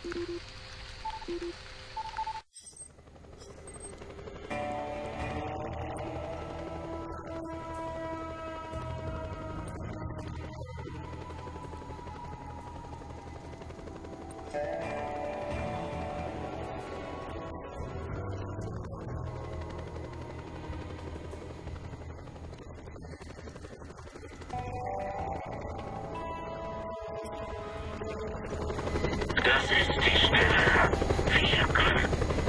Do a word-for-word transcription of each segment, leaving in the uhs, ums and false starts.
Das ist die Stelle. Viel Glück.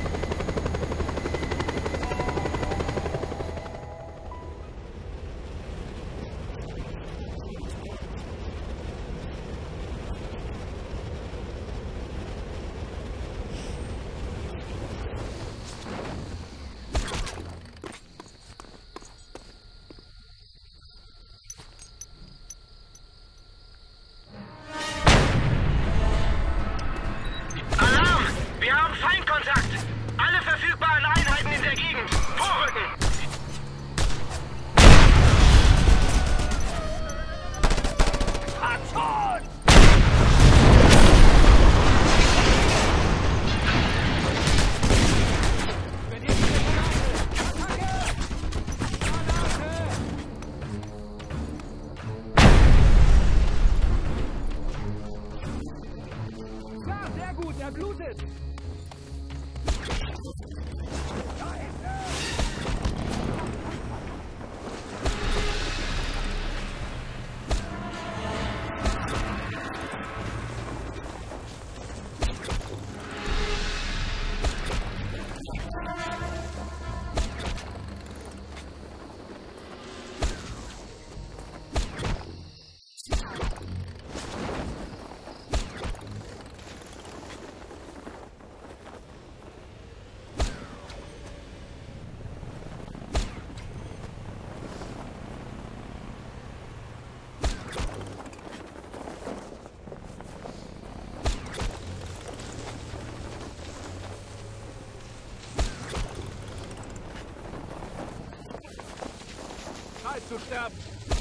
Zu sterben.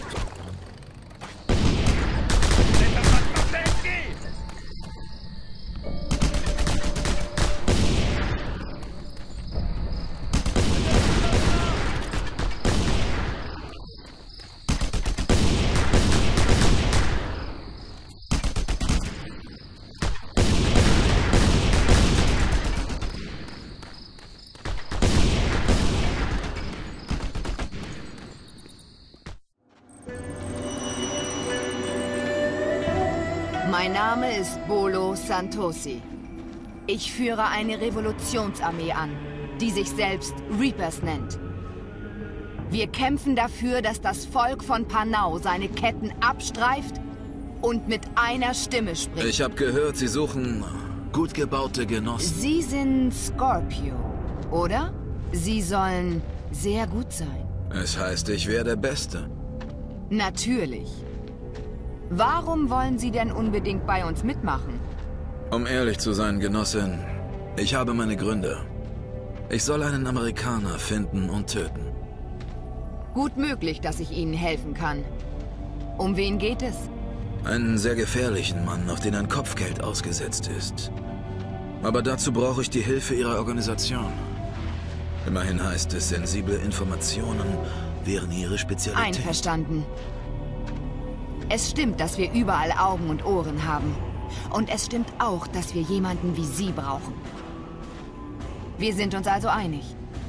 Mein Name ist Bolo Santosi. Ich führe eine Revolutionsarmee an, die sich selbst Reapers nennt. Wir kämpfen dafür, dass das Volk von Panau seine Ketten abstreift und mit einer Stimme spricht. Ich habe gehört, Sie suchen gut gebaute Genossen. Sie sind Scorpio, oder? Sie sollen sehr gut sein. Es heißt, ich wäre der Beste. Natürlich. Warum wollen Sie denn unbedingt bei uns mitmachen? Um ehrlich zu sein, Genossin, ich habe meine Gründe. Ich soll einen Amerikaner finden und töten. Gut möglich, dass ich Ihnen helfen kann. Um wen geht es? Einen sehr gefährlichen Mann, auf den ein Kopfgeld ausgesetzt ist. Aber dazu brauche ich die Hilfe Ihrer Organisation. Immerhin heißt es, sensible Informationen wären Ihre Spezialität. Einverstanden. Es stimmt, dass wir überall Augen und Ohren haben. Und es stimmt auch, dass wir jemanden wie Sie brauchen. Wir sind uns also einig.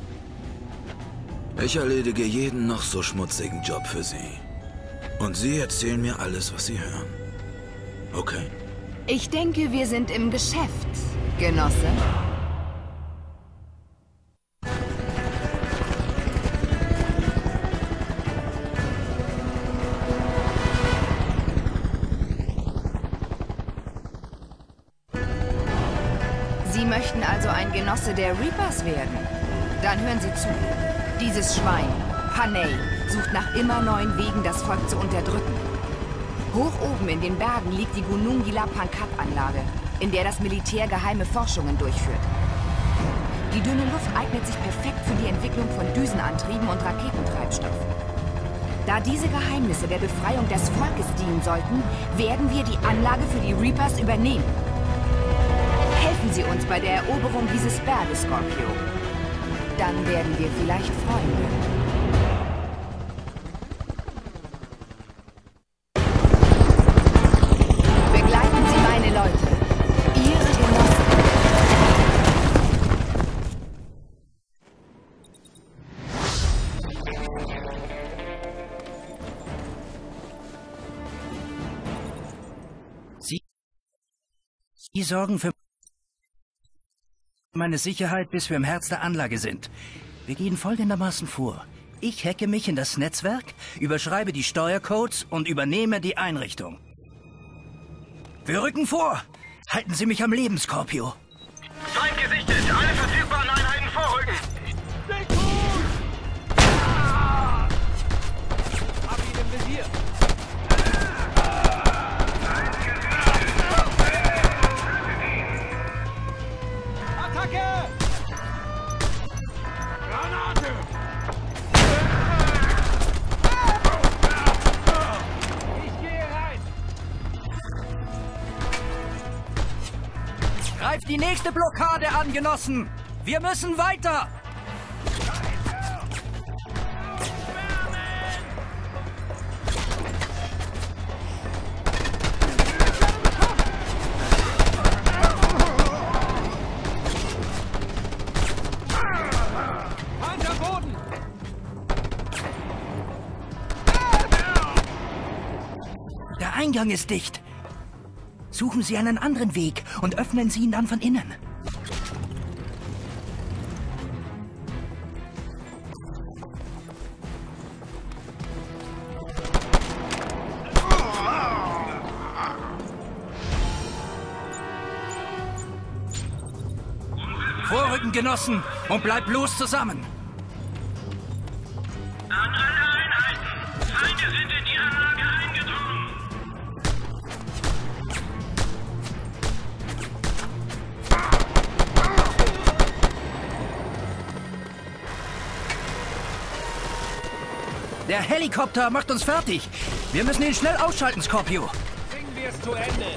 Ich erledige jeden noch so schmutzigen Job für Sie. Und Sie erzählen mir alles, was Sie hören. Okay? Ich denke, wir sind im Geschäft, Genosse. Sie möchten also ein Genosse der Reapers werden? Dann hören Sie zu. Dieses Schwein, Panay, sucht nach immer neuen Wegen, das Volk zu unterdrücken. Hoch oben in den Bergen liegt die Gunungila Pankat-Anlage, in der das Militär geheime Forschungen durchführt. Die dünne Luft eignet sich perfekt für die Entwicklung von Düsenantrieben und Raketentreibstoff. Da diese Geheimnisse der Befreiung des Volkes dienen sollten, werden wir die Anlage für die Reapers übernehmen. Helfen Sie uns bei der Eroberung dieses Berges, Scorpio. Dann werden wir vielleicht Freunde. Begleiten Sie meine Leute. Ihre Genossen. Sie, Sie sorgen für meine Sicherheit, bis wir im Herz der Anlage sind. Wir gehen folgendermaßen vor. Ich hacke mich in das Netzwerk, überschreibe die Steuercodes und übernehme die Einrichtung. Wir rücken vor. Halten Sie mich am Leben, Scorpio. Feind gesichtet! Alle verfügbaren Einheiten vorrücken! Nicht gut! Ah! Hab ihn im Visier! Attacke! Granate! Ich gehe rein! Greift die nächste Blockade an, Genossen! Wir müssen weiter! Feind am Boden! Der Eingang ist dicht. Suchen Sie einen anderen Weg und öffnen Sie ihn dann von innen. Vorrücken, Genossen, und bleibt bloß zusammen. An alle Einheiten! Feinde sind in die Anlage eingedrungen! Der Helikopter macht uns fertig. Wir müssen ihn schnell ausschalten, Scorpio. Bringen wir es zu Ende!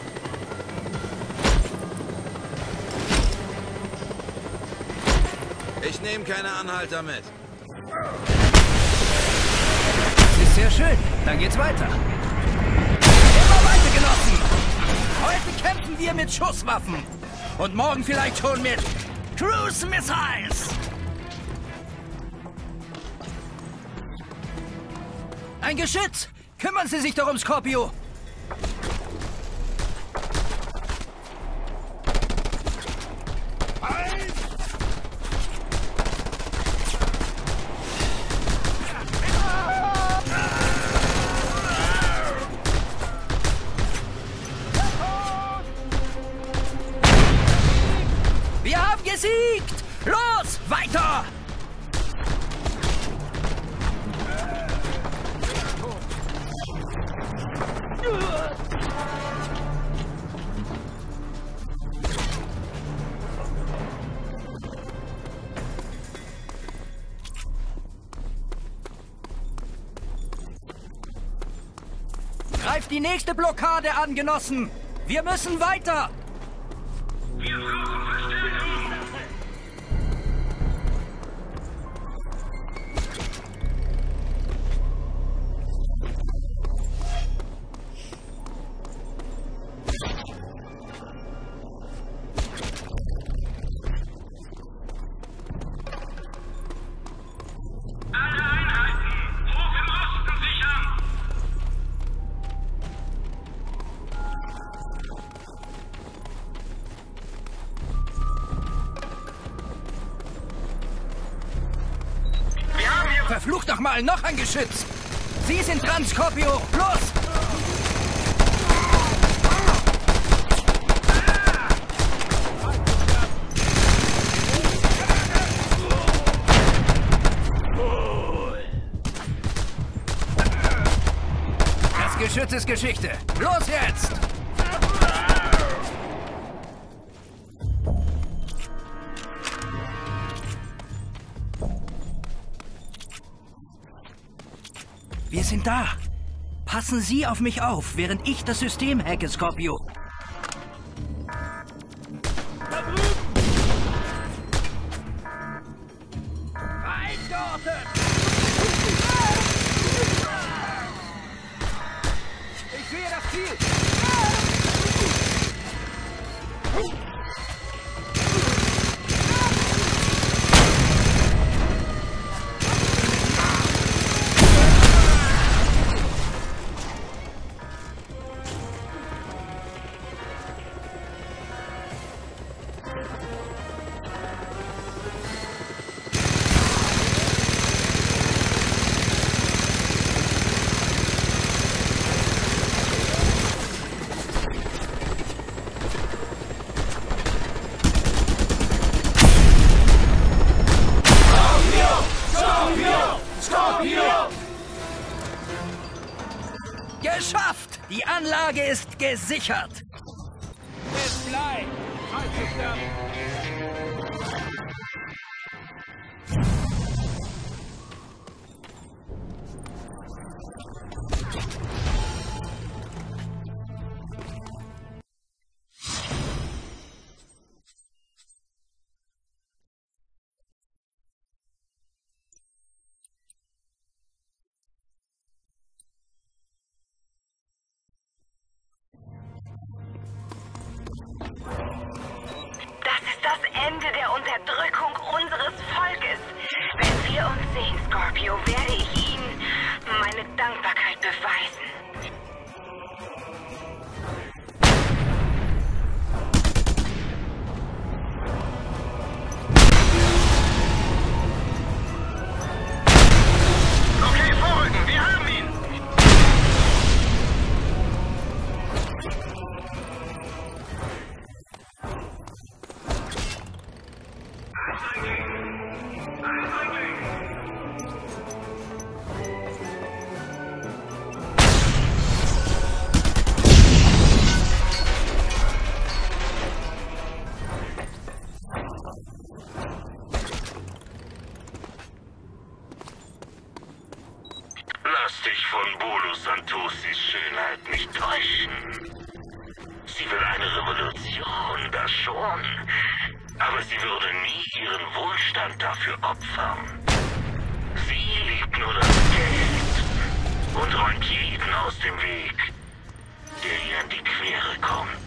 Ich nehme keine Anhalter mit. Das ist sehr schön. Dann geht's weiter. Immer weiter, Genossen. Heute kämpfen wir mit Schusswaffen. Und morgen vielleicht schon mit Cruise Missiles. Ein Geschütz! Kümmern Sie sich darum, Scorpio! Wir haben gesiegt! Los, weiter! Greift die nächste Blockade an, Genossen! Wir müssen weiter! Wir brauchen Verstärkung! Alle Einheiten! Hoch im Osten sichern! Wir haben hier... Verflucht doch mal, noch ein Geschütz! Sie sind dran, Scorpio! Los! Das Geschütz ist Geschichte. Los jetzt! Wir sind da. Passen Sie auf mich auf, während ich das System hacke, Scorpio. Wartet! Ich sehe das Ziel! Geschafft! Die Anlage ist gesichert! Es bleibt! Zeit zu sterben! Das ist das Ende der Unterdrückung unseres Volkes. Wenn wir uns sehen, Scorpio, werde ich Ihnen meine Dankbarkeit beweisen. Okay, vorrücken, wir haben ihn! Lass dich von Bolo Santosis Schönheit nicht täuschen. Sie will eine Revolution, das schon. Aber sie würde nie ihren Wohlstand dafür opfern. Sie liebt nur das Geld und räumt jeden aus dem Weg, der ihr in die Quere kommt.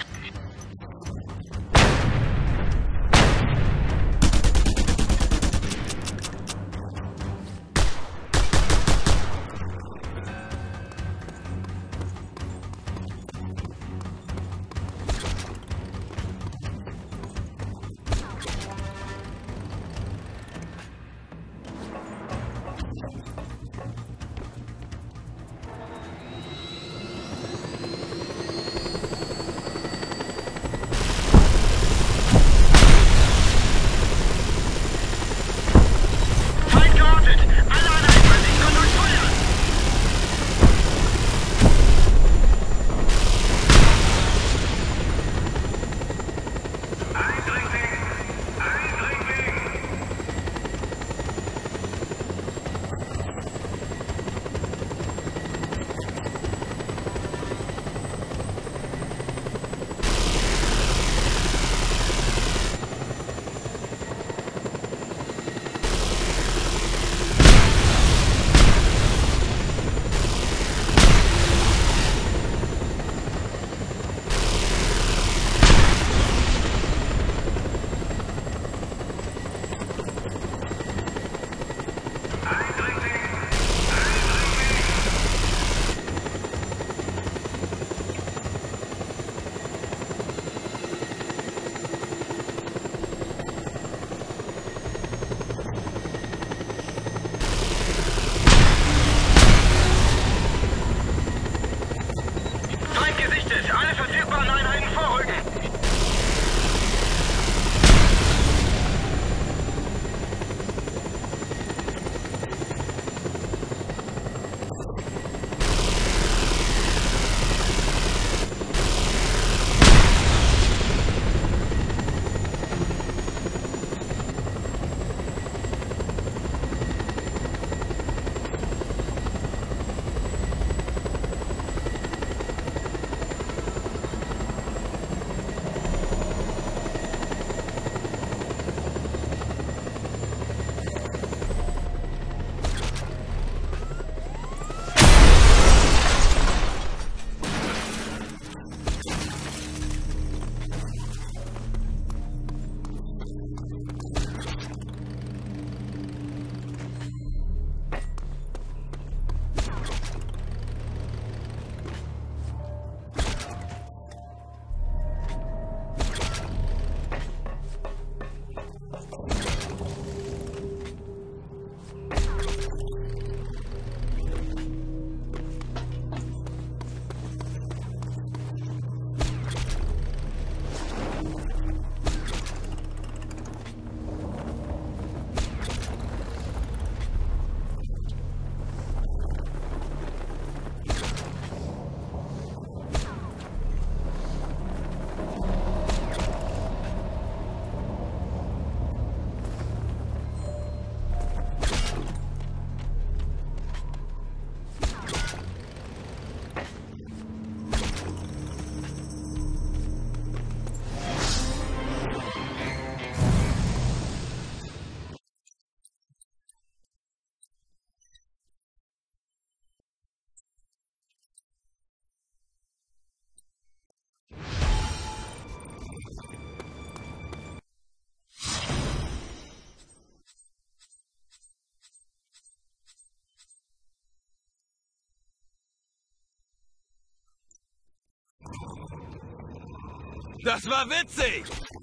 Das war witzig!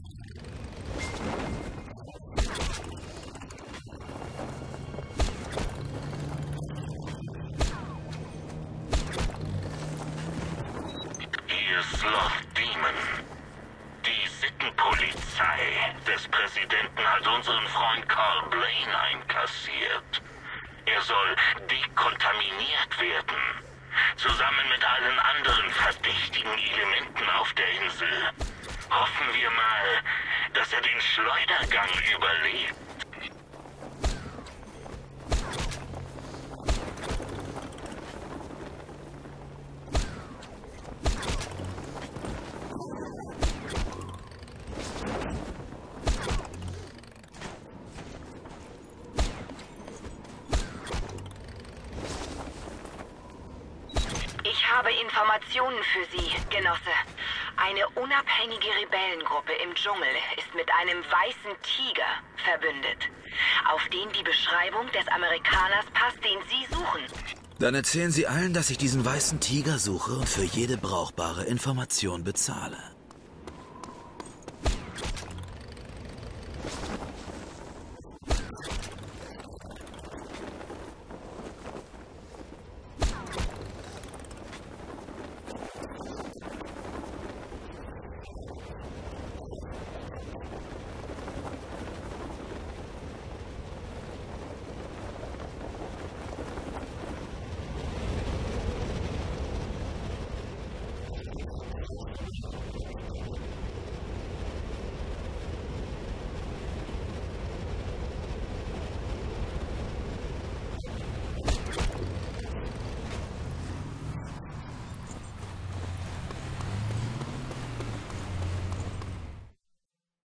Ihr Sloth Demon. Die Sittenpolizei des Präsidenten hat unseren Freund Carl Blaine einkassiert. Er soll dekontaminiert werden. Zusammen mit allen anderen verdächtigen Elementen auf der Insel. Hoffen wir mal, dass er den Schleudergang überlebt. Ich habe Informationen für Sie, Genosse. Eine unabhängige Rebellengruppe im Dschungel ist mit einem weißen Tiger verbündet, auf den die Beschreibung des Amerikaners passt, den Sie suchen. Dann erzählen Sie allen, dass ich diesen weißen Tiger suche und für jede brauchbare Information bezahle.